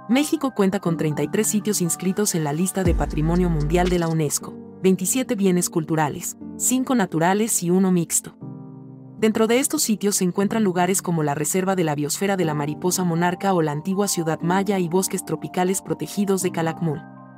México cuenta con 33 sitios inscritos en la lista de Patrimonio Mundial de la UNESCO, 27 bienes culturales, 5 naturales y 1 mixto. Dentro de estos sitios se encuentran lugares como la Reserva de la Biosfera de la Mariposa Monarca o la antigua ciudad maya y bosques tropicales protegidos de Calakmul.